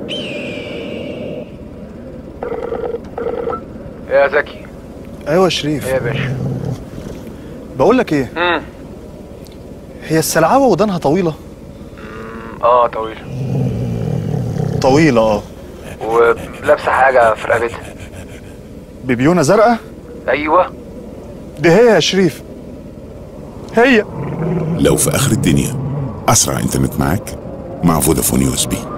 يا زكي. ايوه يا شريف. ايه يا باشا؟ بقول لك ايه، هي السلعوه ودانها طويله؟ طويله. طويله ولابسه حاجه في رقبتها. ببيونه زرقاء؟ ايوه دي هي يا شريف، هي. لو في اخر الدنيا اسرع انترنت معاك مع فودافون USB.